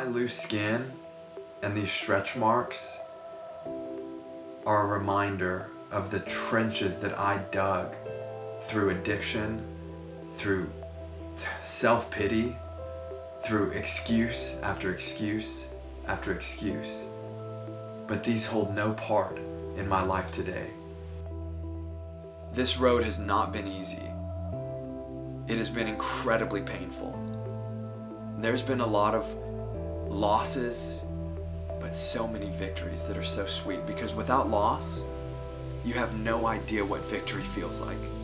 My loose skin and these stretch marks are a reminder of the trenches that I dug through addiction, through self-pity, through excuse after excuse after excuse. But these hold no part in my life today. This road has not been easy. It has been incredibly painful. There's been a lot of losses, but so many victories that are so sweet, because without loss, you have no idea what victory feels like.